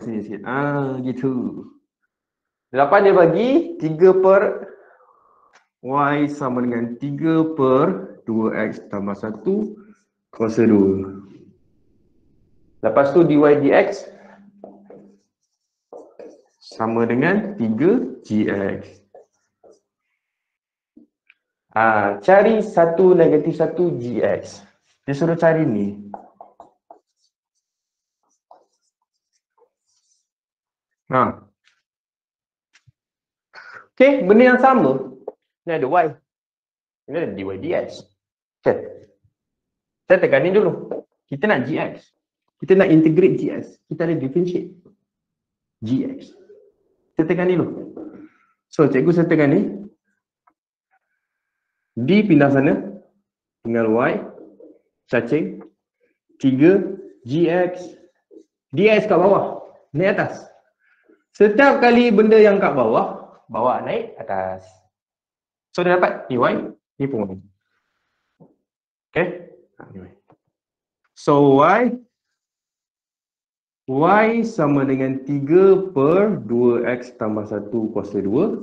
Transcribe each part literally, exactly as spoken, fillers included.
sini sikit. Ah, gitu. lapan dia bagi tiga per Y sama dengan tiga per dua X tambah satu kuasa dua. Lepas tu dy dx sama dengan tiga G X. Ah, cari satu negatif satu G X. Dia suruh cari ni. Ha. Okey, benda yang sama. Ni ada Y. Ini ada dy dx. Okay. Saya tekan ni dulu. Kita nak Gx. Kita nak integrate Gx. Kita ada differentiate Gx. Saya tekan ni dulu. So, cikgu saya tekan ni. D pindah sana. Tinggal Y. Cacing. tiga Gx. Dx kat bawah. Naik atas. Setiap kali benda yang kat bawah, bawa naik atas. So, dia dapat dy. Ni pun Y. Okay. So, Y. Y sama dengan tiga per dua X tambah satu kuasa dua.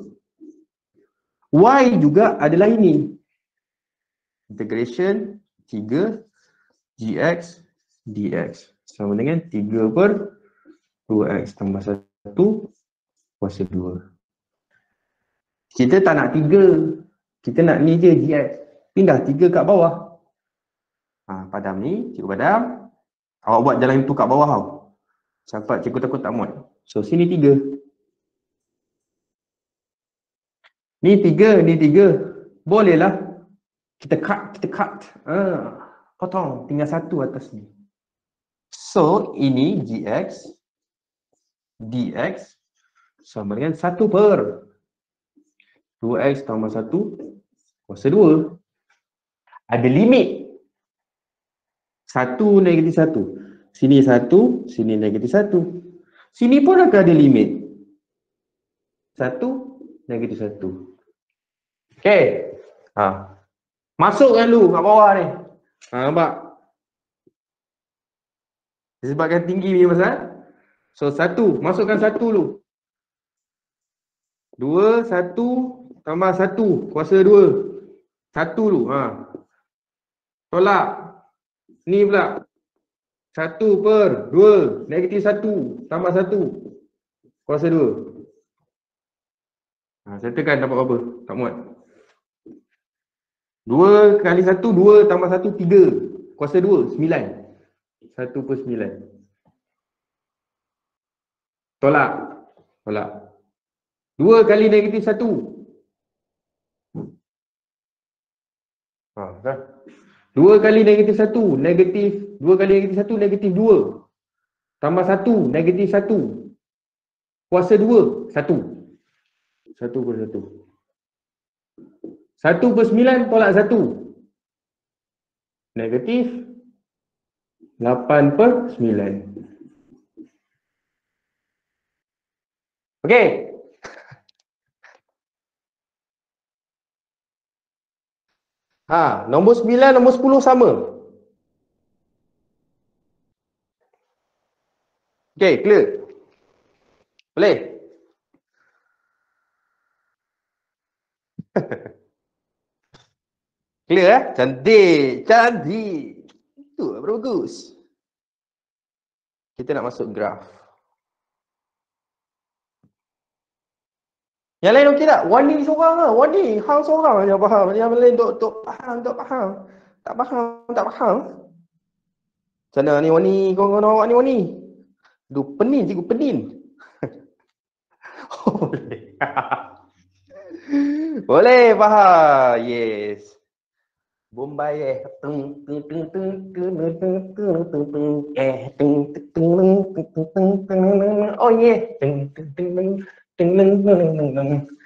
Y juga adalah ini. Integration tiga Gx dx sama dengan tiga per dua X tambah satu kuasa dua. Kita tak nak tiga. Kita nak ni je Gx. Pindah tiga kat bawah. Ha, padam ni, cikgu padam. Awak buat jalan itu kat bawah tau. Sampai cikgu takut tak muat. So, sini tiga. Ni tiga, ni tiga. Bolehlah. Kita cut, kita cut. Ha, potong. Tinggal satu atas ni. So, ini Gx dx sama dengan satu per dua X tambah satu kuasa dua. Ada limit. satu negatif satu. Sini satu, sini negatif satu. Sini pun akan ada limit. satu negatif satu. Okey. Ha. Masukkan dulu kat bawah ni. Ha, nampak? Disebabkan tinggi ni pasal. So, satu. Masukkan satu dulu. Dua, satu, tambah satu. Kuasa dua. Satu dulu. Ha. Tolak. Ni pula. Satu per dua. Negatif satu. Tambah satu. Kuasa dua. Ha, saya tekan dapat berapa? Tak muat. Dua kali satu, dua tambah satu, tiga. Kuasa dua, sembilan. Satu per sembilan. Tolak. Tolak. Dua kali negatif satu. Ha, kan? Dua kali negatif satu, negatif. Dua kali negatif satu, negatif dua. Tambah satu, negatif satu. Kuasa dua, satu. Satu per satu. Satu per sembilan, tolak satu. Negatif. Lapan per sembilan. Okey. Ha, nombor sembilan, nombor sepuluh sama. Okey, clear. Boleh? Clear eh? Cantik, cantik. Itu bagus. Kita nak masuk graf. Yang lain okey tak? Wani seorang lah. Wani, hang seorang je faham. Yang lain dok dok faham, dok faham. Tak faham, tak faham. Macam mana ni Wani? Kawan-kawan awak ni Wani? Duh, penin cikgu, penin. Oh, boleh. Boleh faham. Yes. Bombay eh. Tung tung tung tung tung tung tung tung tung eh tung tung tung tung tung tung. Oh yeah. Tung tung tung tung tung tung tung.